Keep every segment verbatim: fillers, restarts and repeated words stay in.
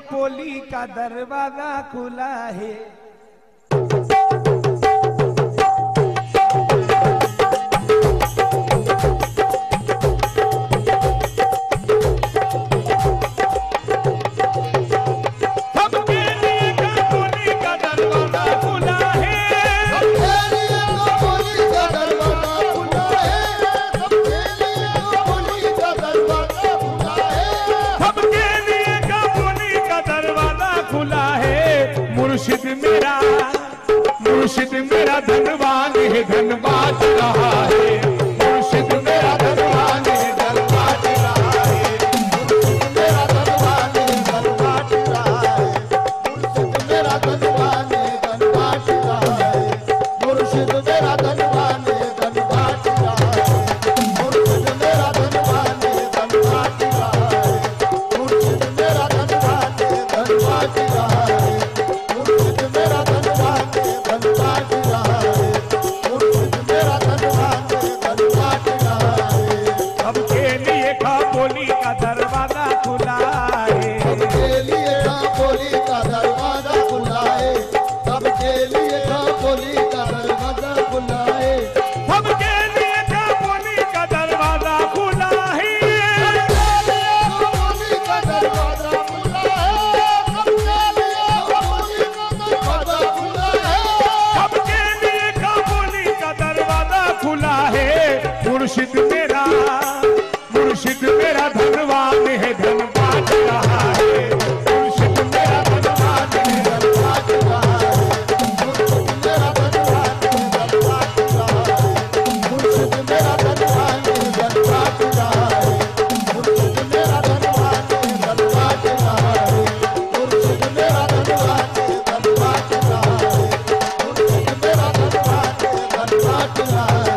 खपोली का दरवाजा खुला है। मुर्शिद मेरा मुर्शिद मेरा धनवान है, धन बाज रहा है। मुर्शिद मेरा धनवान है, धन बाज रहा है। मुर्शिद मेरा धनवान है, धन बाज रहा है। मुर्शिद मेरा धनवान है, धन बाज रहा है। मुर्शिद मेरा धनवान है, धन बाज रहा है। मुर्शिद मेरा धनवान है, धन बाज रहा है। मुर्शिद मेरा धनवान है, धन बाज रहा है। मुर्शिद मेरा मुर्शिद मेरा धनवान है, धन बाज रहा है। मुर्शिद मेरा धनवान है, धन बाज रहा है। मुर्शिद मेरा धनवान है, धन बाज रहा है। मुर्शिद मेरा धनवान है, धन बाज रहा है। मुर्शिद मेरा धनवान है, धन बाज रहा है। मुर्शिद मेरा धनवान है, धन बाज रहा है। मुर्शिद मेरा धनवान है, धन बाज रहा है।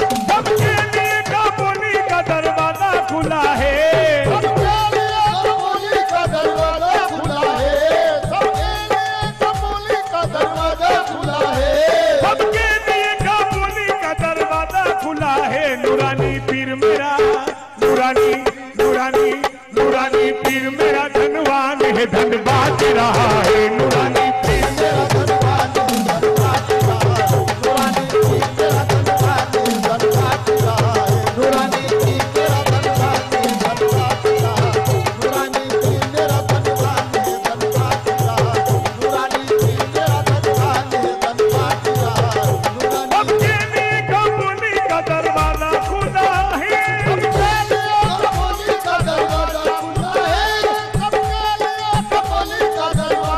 खुला है, सबके लिए खपोली का दरवाजा खुला है। सबके लिए खपोली का दरवाजा खुला है। सबके लिए खपोली का दरवाजा खुला है। नूरानी पीर मेरा नूरानी नूरानी नूरानी पीर मेरा धनवान है, धन बाज रहा है। नूरानी पीर मेरा धनवान है, धन बाज रहा है। नूरानी पीर मेरा धनवान है, धन बाज रहा है। नूरानी दरवाजा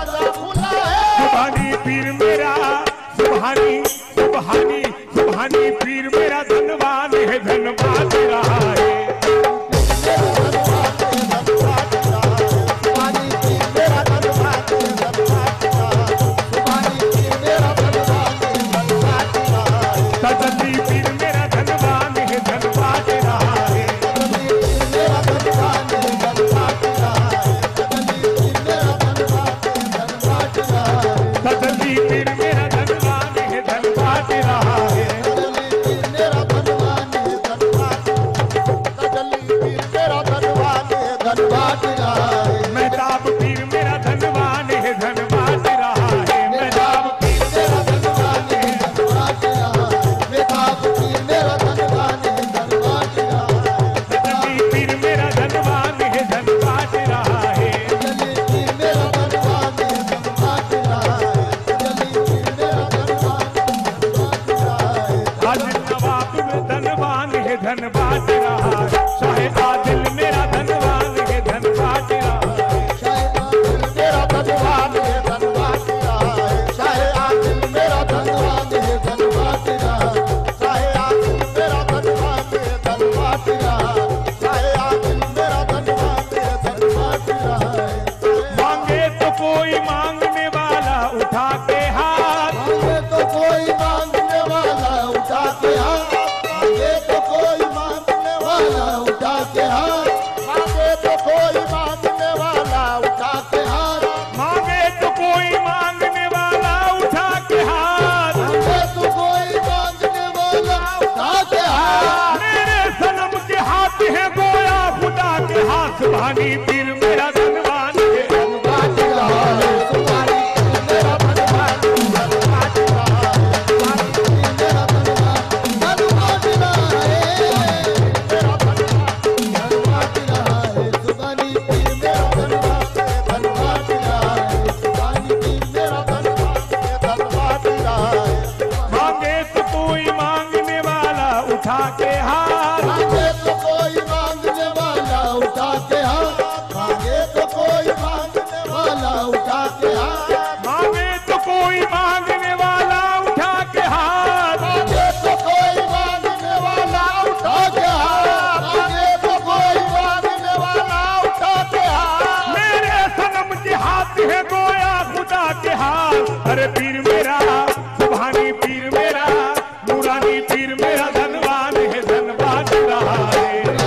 अरे पीर मेरा सुभानी पीर मेरा नूरानी पीर मेरा धनवान है धन बांट रहा है।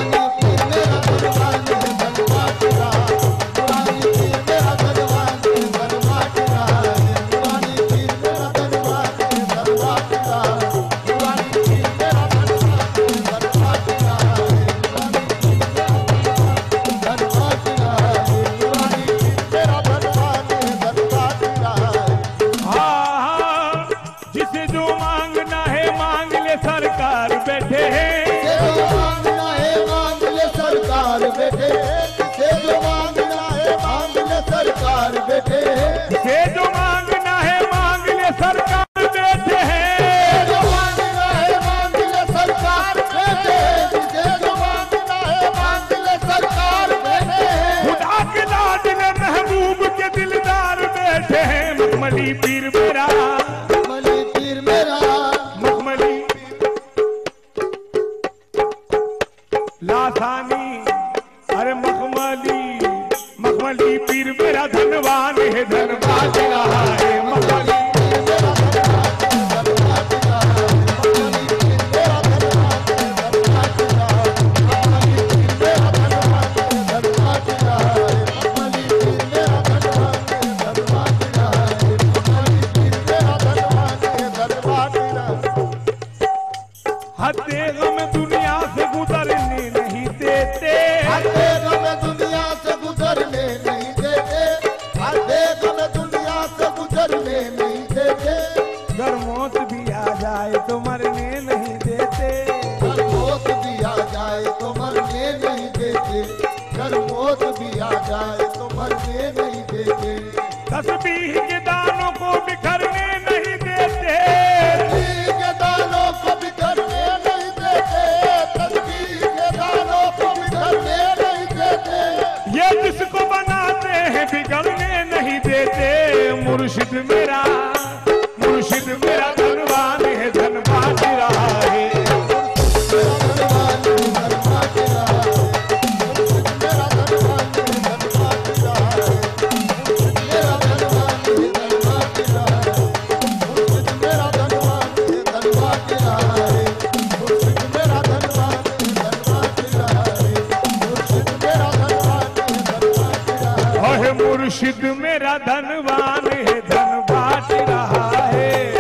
सरकार बैठे हैं से जो मांगना है मांग ले सरकार बैठे से जो मांगना है मांग ले सरकार बैठे से जो मांगना है मांग ले सरकार बैठे हैं जो मांगना है मांग ले सरकार बैठे से जो मांगना है मांग ले सरकार बैठे खुदा के लाडले महबूब के दिलदार बैठे हैं। मखमली पीर मेरा मखमली पीर मेरा मखमली लासानी अरे मखमली मखमली पीर मेरा धनवान है धन बांट रहा है। मखमली हत्ते गम दुनिया से गुजरने नहीं देते हत्ते गम दुनिया से गुजरने नहीं देते हत्ते गम दुनिया से गुजरने नहीं देते अगर मौत भी आ जाए तो मरने नहीं देते अगर मौत भी आ जाए तो मरने नहीं देते अगर मौत भी आ जाए तो मरने नहीं देते तस्बीह के दानों को बिखरने नहीं देते तस्बीह के दानों को बिखरने नहीं देते तस्बीह के दानों को बिखरने नहीं देते ये जिसको बनाते हैं बिगड़ने नहीं देते। मुर्शिद मेरा मुर्शिद मेरा धनवान है धन बांट रहा है। मुर्शिद मेरा धनवान है धन बांट रहा है।